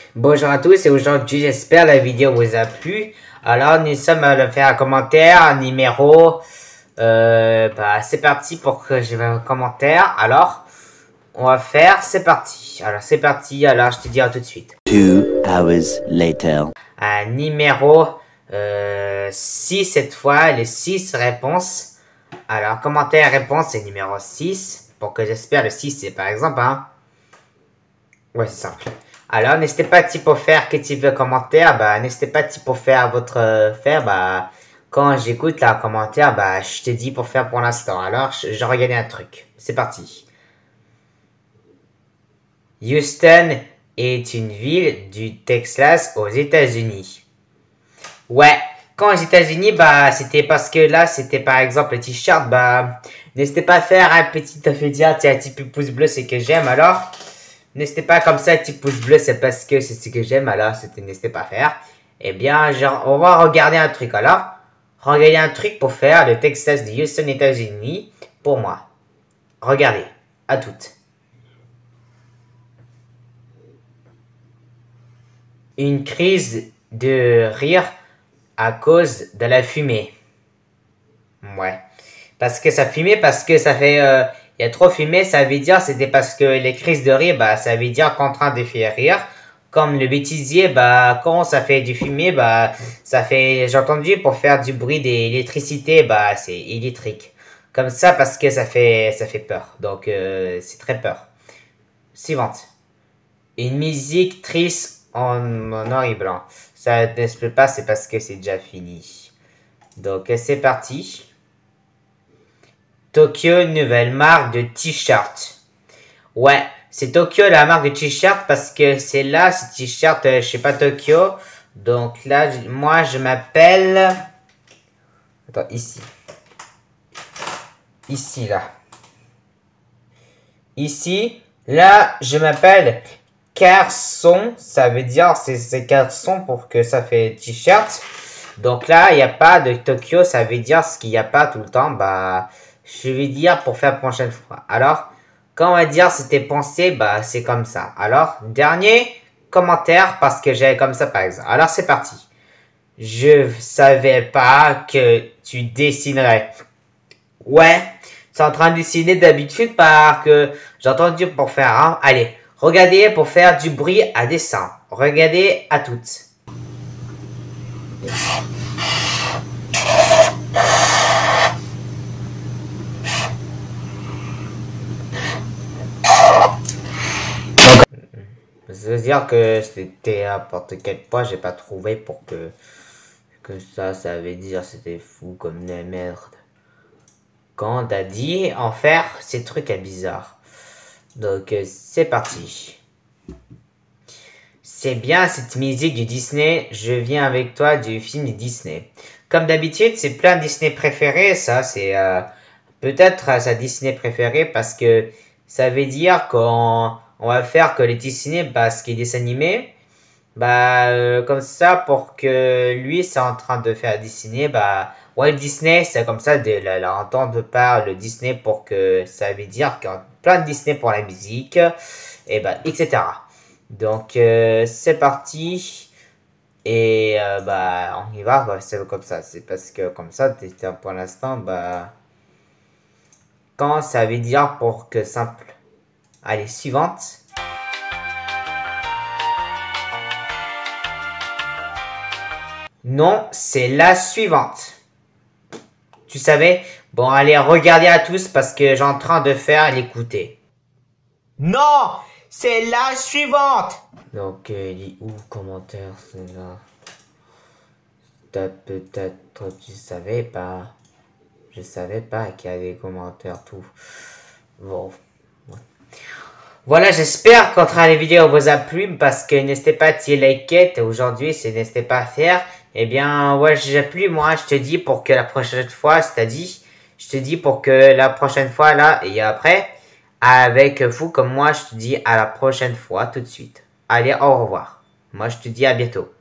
Bonjour à tous et aujourd'hui j'espère la vidéo vous a plu. Alors nous sommes à le faire un commentaire numéro... c'est parti pour que je vais un commentaire. Alors on va faire, c'est parti. Alors c'est parti, alors je te dis à tout de suite. 2 hours later. Un numéro 6 cette fois, les 6 réponses. Alors commentaire réponse c'est numéro 6. Pour que j'espère le 6 c'est par exemple hein. Ouais c'est simple. Alors, n'hésitez pas pour faire que tu veux commentaire, n'hésitez pas pour faire votre quand j'écoute la commentaire, je te dis pour faire pour l'instant. Alors, je regarde un truc. C'est parti. Houston est une ville du Texas aux États-Unis. Ouais, quand aux États-Unis, c'était parce que là, c'était par exemple le t-shirt, n'hésitez pas à faire un petit pouce bleu, c'est que j'aime alors. N'hésitez pas comme ça, petit pouce bleu, c'est parce que c'est ce que j'aime, alors n'hésitez pas à faire. Eh bien, on va regarder un truc, alors. Regardez un truc pour faire le Texas de Houston, États-Unis, pour moi. Regardez, à toutes. Une crise de rire à cause de la fumée. Ouais. Parce que ça fumait, parce que ça fait... il y a trop fumé, ça veut dire c'était parce que les crises de rire, ça veut dire qu'on est en train de faire rire. Comme le bêtisier, quand ça fait du fumier, ça fait, j'ai entendu, pour faire du bruit d'électricité, c'est électrique. Comme ça, parce que ça fait peur. Donc, c'est très peur. Suivante. Une musique triste en noir et blanc. Ça ne se peut pas, c'est parce que c'est déjà fini. Donc, c'est parti. Tokyo, nouvelle marque de t-shirt. Ouais, c'est Tokyo la marque de t-shirt parce que c'est là, ce t-shirt, je sais pas Tokyo. Donc là, moi je m'appelle... Attends, ici. Ici, là. Ici, là, je m'appelle Carson. Ça veut dire, c'est Carson pour que ça fait t-shirt. Donc là, il n'y a pas de Tokyo, ça veut dire ce qu'il n'y a pas tout le temps, je vais dire pour faire la prochaine fois. Alors, quand on va dire c'était pensé, c'est comme ça. Alors, dernier commentaire parce que j'avais comme ça par exemple. Alors, c'est parti. Je savais pas que tu dessinerais. Ouais, c'est en train de dessiner d'habitude parce que j'ai entendu pour faire un. Allez, regardez pour faire du bruit à dessin. Regardez à toutes. Ça veut dire que c'était n'importe quel point, j'ai pas trouvé pour que ça veut dire c'était fou comme la merde. Quand t'as dit en faire ces trucs bizarres. Donc c'est parti. C'est bien cette musique du Disney, je viens avec toi du film du Disney. Comme d'habitude, c'est plein de Disney préférés, ça c'est peut-être sa Disney préférée parce que ça veut dire qu'on va faire que les Disney, ce qui est dessin animé, comme ça pour que lui c'est en train de faire Disney, Walt Disney c'est comme ça de l'entendre par le Disney pour que ça veut dire qu'il y a plein de Disney pour la musique, et etc. Donc c'est parti. Et on y va, c'est comme ça. C'est parce que comme ça, pour l'instant, quand ça veut dire pour que simple. Allez, suivante. Non, c'est la suivante. Tu savais? Bon, allez, regardez à tous parce que j'ai en train de faire l'écouter. Non! C'est la suivante! Donc, il est où le commentaire, c'est là? Peut-être, tu savais pas. Je savais pas qu'il y a des commentaires, tout. Bon. Voilà, j'espère qu'entre les vidéos vous a plu, parce que n'hésitez pas à liker, aujourd'hui, c'est n'hésitez pas à faire. Eh bien, ouais, j'ai plu, moi, je te dis pour que la prochaine fois, c'est-à-dire, je te dis pour que la prochaine fois, là, et après, avec vous, comme moi, je te dis à la prochaine fois, tout de suite. Allez, au revoir. Moi, je te dis à bientôt.